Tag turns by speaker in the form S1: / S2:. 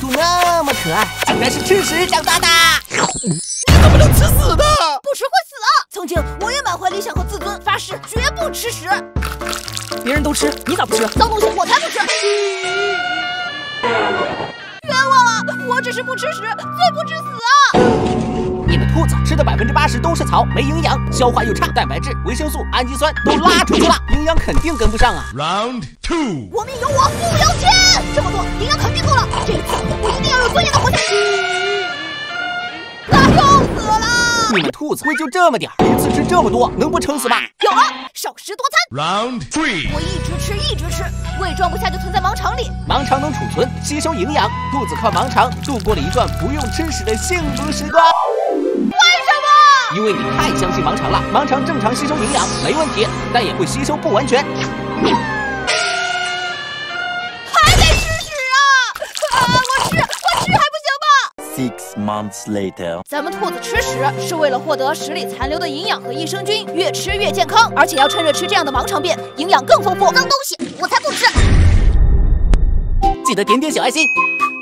S1: 兔那么可爱，竟然是吃屎长大的。
S2: 你怎么能吃屎呢？
S3: 不吃会死啊！曾经我也满怀理想和自尊，发誓绝不吃屎。
S1: 别人都吃，你咋不吃？
S3: 脏东西我才不吃！冤枉啊！我只是不吃屎，罪不至死啊！
S1: 你们兔子吃的80%都是草，没营养，消化又差，蛋白质、维生素、氨基酸都拉出去了，营养肯定跟不上啊。
S2: Round 2，
S3: 我命由我不由天，这么做营养肯定够了。这一次我一定要有尊严的活下去。又死了！
S1: 你们兔子胃就这么点儿，一次吃这么多，能不撑死吗？
S3: 有了，少食多餐。
S2: Round 3，
S3: 我一直吃，胃装不下就存在盲肠里。
S1: 盲肠能储存、吸收营养，兔子靠盲肠度过了一段不用吃屎的幸福时光。
S3: 为什么？
S1: 因为你太相信盲肠了，盲肠正常吸收营养没问题，但也会吸收不完全。
S3: 还得吃屎啊！我吃还不行吗
S4: ？6 months later，
S3: 咱们兔子吃屎是为了获得屎里残留的营养和益生菌，越吃越健康，而且要趁热吃这样的盲肠便，营养更丰富。脏东西我才不吃！
S1: 记得点点小爱心。